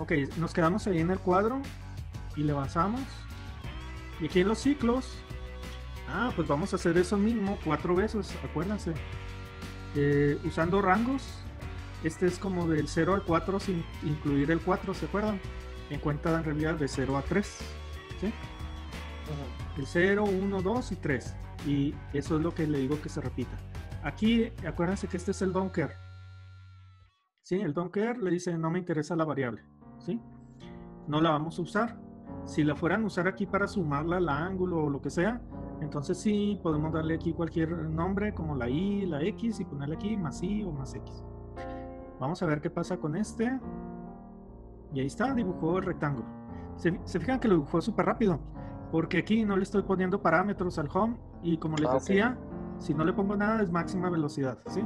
Ok, nos quedamos ahí en el cuadro y le avanzamos. Y aquí en los ciclos, pues vamos a hacer eso mismo 4 veces, acuérdense. Usando rangos, este es como del 0 al 4 sin incluir el 4, ¿se acuerdan? En cuenta en realidad de 0 a 3, ¿sí? El 0, 1, 2 y 3. Y eso es lo que le digo que se repita. Aquí, acuérdense que este es el don't care. ¿Sí? El don't care le dice no me interesa la variable, ¿sí? No la vamos a usar. Si la fueran a usar aquí para sumarla al ángulo o lo que sea, entonces sí podemos darle aquí cualquier nombre como la y, la x y ponerle aquí más y o más x. Vamos a ver qué pasa con este. Y ahí está, dibujó el rectángulo. Se fijan que lo dibujó súper rápido, porque aquí no le estoy poniendo parámetros al home y como les decía, si no le pongo nada es máxima velocidad, ¿sí?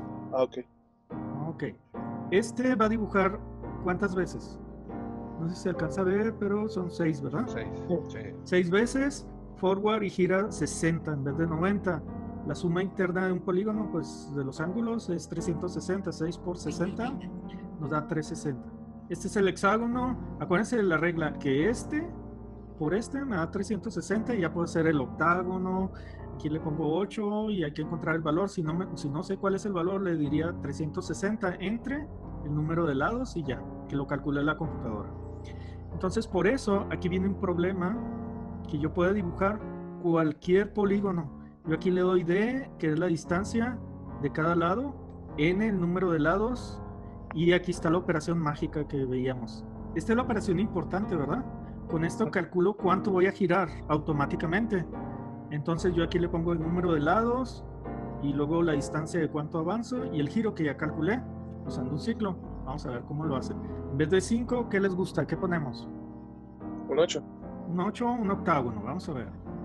Ok. Este va a dibujar ¿cuántas veces? No sé si se alcanza a ver, pero son 6, ¿verdad? 6. Sí. 6 veces, forward y gira 60 en vez de 90. La suma interna de un polígono, pues de los ángulos es 360. 6 por 60 nos da 360. Este es el hexágono. Acuérdense de la regla que por este me da 360 y ya puede ser el octágono. Aquí le pongo 8 y hay que encontrar el valor. Si no sé cuál es el valor, le diría 360 entre el número de lados y ya, que lo calcule la computadora. Entonces por eso aquí viene un problema, que yo pueda dibujar cualquier polígono. Yo aquí le doy D, que es la distancia de cada lado, N, el número de lados, y aquí está la operación mágica que veíamos. Esta es la operación importante, ¿verdad? Con esto calculo cuánto voy a girar automáticamente. Entonces yo aquí le pongo el número de lados y luego la distancia de cuánto avanzo y el giro que ya calculé usando un ciclo. Vamos a ver cómo lo hace. En vez de 5, ¿qué les gusta? ¿Qué ponemos? Un 8. Un 8, un octágono. Vamos a ver.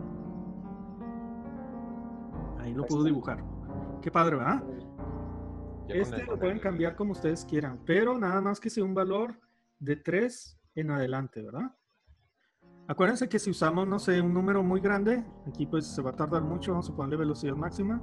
Ahí lo puedo dibujar. Qué padre, ¿verdad? Este lo pueden cambiar como ustedes quieran, pero nada más que sea un valor de 3 en adelante, ¿verdad? Acuérdense que si usamos, no sé, un número muy grande, aquí pues se va a tardar mucho, vamos a ponerle velocidad máxima.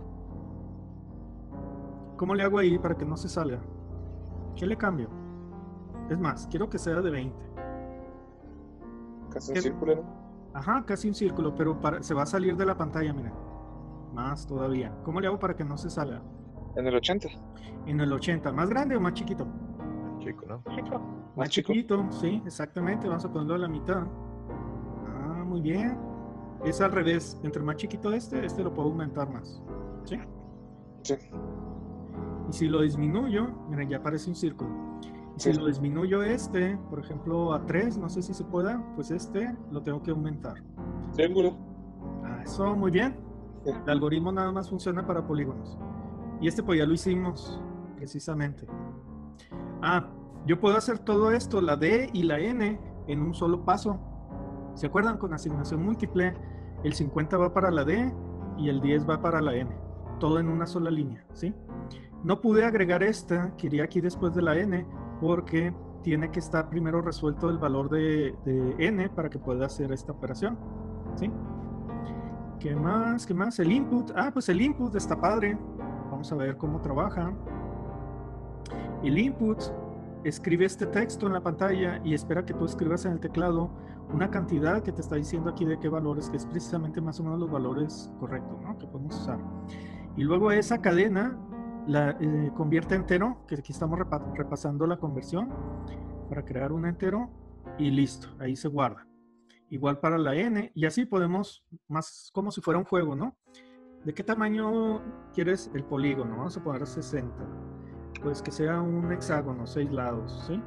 ¿Cómo le hago ahí para que no se salga? ¿Qué le cambio? Es más, quiero que sea de 20. Casi un círculo, ¿no? Ajá, casi un círculo, pero se va a salir de la pantalla, miren. Más todavía. ¿Cómo le hago para que no se salga? En el 80. En el 80. ¿Más grande o más chiquito? Chico, ¿no? Más chiquito, sí, exactamente. Vamos a ponerlo a la mitad. Muy bien. Es al revés. Entre más chiquito este lo puedo aumentar más. ¿Sí? Sí. Y si lo disminuyo, miren, ya aparece un círculo. Y si lo disminuyo por ejemplo, a 3, no sé si se pueda, pues lo tengo que aumentar. Triángulo. Eso, muy bien. El algoritmo nada más funciona para polígonos. Y pues ya lo hicimos, precisamente. Yo puedo hacer todo esto, la D y la N, en un solo paso. ¿Se acuerdan? Con asignación múltiple, el 50 va para la D y el 10 va para la N. Todo en una sola línea, ¿sí? No pude agregar esta, que iría aquí después de la N, porque tiene que estar primero resuelto el valor de N para que pueda hacer esta operación, ¿sí? ¿Qué más? ¿Qué más? El input. Pues el input está padre. Vamos a ver cómo trabaja. El input escribe este texto en la pantalla y espera que tú escribas en el teclado una cantidad que te está diciendo aquí de qué valores, que es precisamente más o menos los valores correctos, ¿no? Que podemos usar. Y luego esa cadena la convierte a entero, que aquí estamos repasando la conversión para crear un entero y listo, ahí se guarda. Igual para la N, y así podemos, más como si fuera un juego, ¿no? ¿De qué tamaño quieres el polígono? Vamos a poner 60. Pues que sea un hexágono, 6 lados, ¿sí?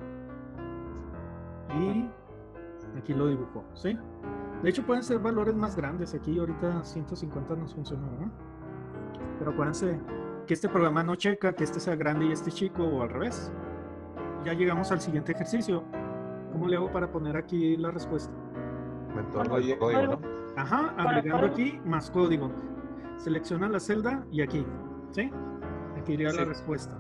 Y aquí lo dibujó, ¿sí? De hecho pueden ser valores más grandes. Aquí ahorita 150 nos funcionó, ¿no? Pero acuérdense que este programa no checa que este sea grande y este chico o al revés. Ya llegamos al siguiente ejercicio. ¿Cómo le hago para poner aquí la respuesta? El código, ¿no? Ajá, agregando aquí más código. Selecciona la celda y aquí, ¿sí? Aquí iría la respuesta.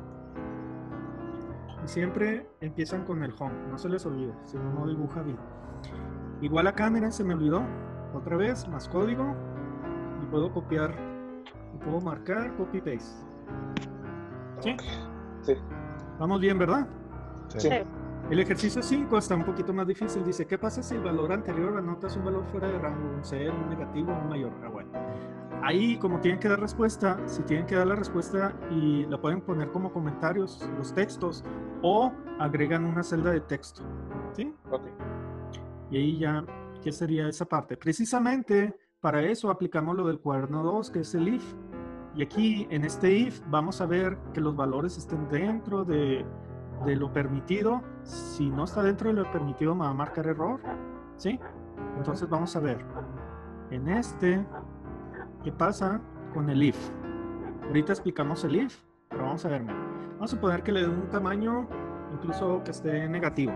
Y siempre empiezan con el home, no se les olvide, si no, no dibuja bien. Igual acá, miren, se me olvidó. Otra vez, más código. Y puedo copiar, y puedo marcar copy paste. ¿Sí? Sí. Vamos bien, ¿verdad? Sí. El ejercicio 5 está un poquito más difícil. Dice, ¿qué pasa si el valor anterior anotas un valor fuera de rango, un 0, un negativo, un mayor? Ah, bueno. Ahí, como tienen que dar respuesta, si tienen que dar la respuesta y la pueden poner como comentarios, los textos, o agregan una celda de texto. ¿Sí? Ok. Y ahí ya, ¿qué sería esa parte? Precisamente para eso aplicamos lo del cuaderno 2, que es el if. Y aquí, en este if, vamos a ver que los valores estén dentro de lo permitido. Si no está dentro de lo permitido, me va a marcar error. ¿Sí? Entonces vamos a ver. En este, ¿qué pasa con el if? Ahorita explicamos el if, pero vamos a ver. Vamos a poner que le dé un tamaño, incluso que esté negativo.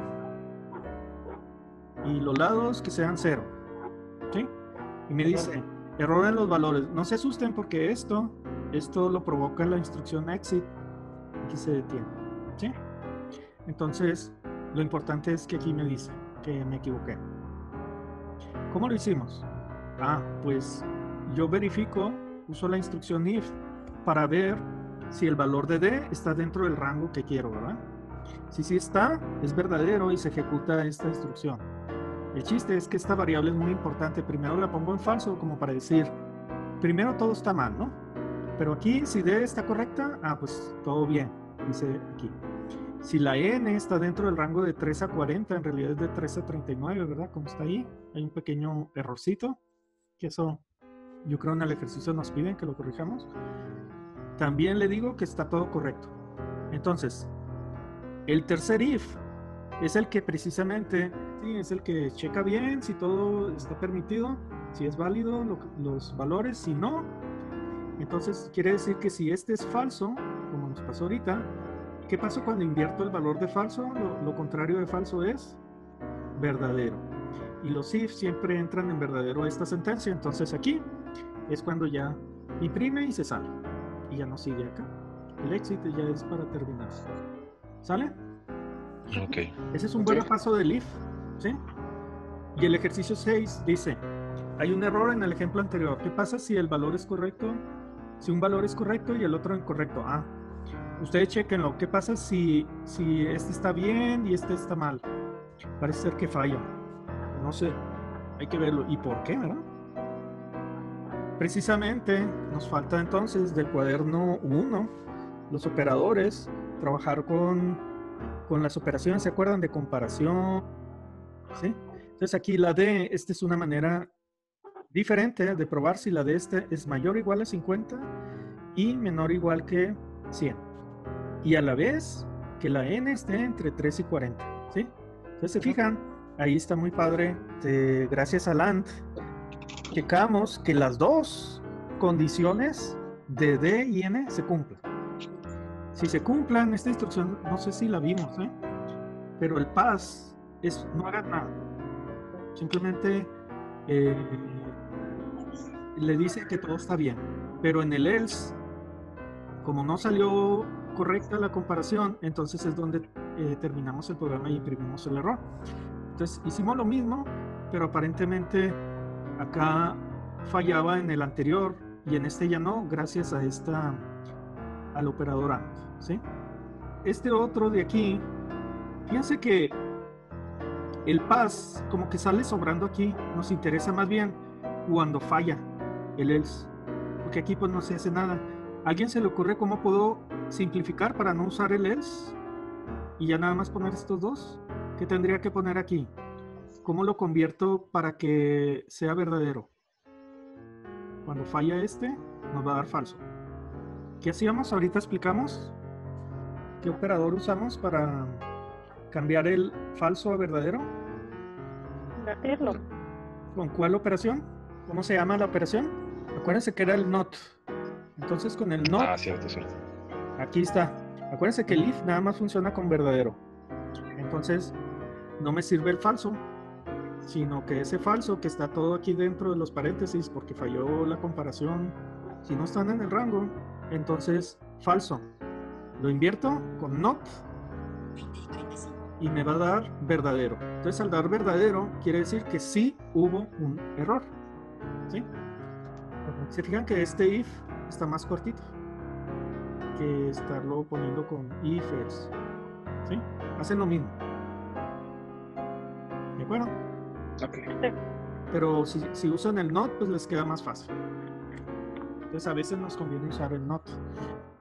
Y los lados que sean 0. ¿Sí? Y me dice, error en los valores. No se asusten porque esto lo provoca la instrucción exit. Aquí se detiene. ¿Sí? Entonces, lo importante es que aquí me dice que me equivoqué. ¿Cómo lo hicimos? Ah, pues yo verifico, uso la instrucción if para ver si el valor de D está dentro del rango que quiero, ¿verdad? Si sí está, es verdadero y se ejecuta esta instrucción. El chiste es que esta variable es muy importante. Primero la pongo en falso como para decir, primero todo está mal, ¿no? Pero aquí, si D está correcta, pues todo bien, dice aquí. Si la n está dentro del rango de 3 a 40, en realidad es de 3 a 39, ¿verdad? Como está ahí, hay un pequeño errorcito, que eso yo creo en el ejercicio nos piden que lo corrijamos. También le digo que está todo correcto. Entonces, el tercer if es el que precisamente, sí, es el que checa bien si todo está permitido, si es válido los valores, si no, entonces quiere decir que si este es falso, como nos pasó ahorita, ¿qué pasa cuando invierto el valor de falso? Lo contrario de falso es verdadero. Y los if siempre entran en verdadero a esta sentencia. Entonces aquí es cuando ya imprime y se sale. Y ya no sigue acá. El exit ya es para terminar. ¿Sale? Ok. Ese es un buen paso del if. ¿Sí? Y el ejercicio 6 dice, hay un error en el ejemplo anterior. ¿Qué pasa si el valor es correcto? Si un valor es correcto y el otro incorrecto. Ustedes chequenlo. ¿Qué pasa si este está bien y este está mal? Parece ser que falla. No sé. Hay que verlo. ¿Y por qué, verdad? Precisamente nos falta entonces del cuaderno 1 los operadores, trabajar con las operaciones, ¿se acuerdan? De comparación. ¿Sí? Entonces aquí la D, esta es una manera diferente de probar si la D este es mayor o igual a 50 y menor o igual que 100. Y a la vez que la N esté entre 3 y 40. ¿Sí? Entonces se fijan, ahí está muy padre. Gracias a LAND, checamos que las dos condiciones de D y N se cumplan. Si se cumplan, esta instrucción, no sé si la vimos, pero el pass es no hagas nada. Simplemente le dice que todo está bien. Pero en el else, como no salió correcta la comparación, entonces es donde terminamos el programa y imprimimos el error. Entonces hicimos lo mismo, pero aparentemente acá fallaba en el anterior y en este ya no, gracias a al operador AND, ¿sí? Este otro de aquí, fíjense que el pass como que sale sobrando aquí. Nos interesa más bien cuando falla el else, porque aquí pues no se hace nada. ¿A alguien se le ocurre cómo puedo simplificar para no usar el else y ya nada más poner estos dos? ¿Qué tendría que poner aquí? ¿Cómo lo convierto para que sea verdadero? Cuando falla este, nos va a dar falso. ¿Qué hacíamos? Ahorita explicamos qué operador usamos para cambiar el falso a verdadero. Invertirlo. ¿Con cuál operación? ¿Cómo se llama la operación? Acuérdense que era el not. Entonces con el not, Cierto. aquí está. Acuérdense que el if nada más funciona con verdadero. Entonces no me sirve el falso, sino que ese falso que está todo aquí dentro de los paréntesis porque falló la comparación, si no están en el rango, entonces falso. Lo invierto con not y me va a dar verdadero. Entonces al dar verdadero quiere decir que sí hubo un error. ¿Sí? Se fijan que este if está más cortito que estarlo poniendo con if else. ¿Sí? Hacen lo mismo. acuerdo? Ok. Pero si usan el not, pues les queda más fácil. Entonces a veces nos conviene usar el not.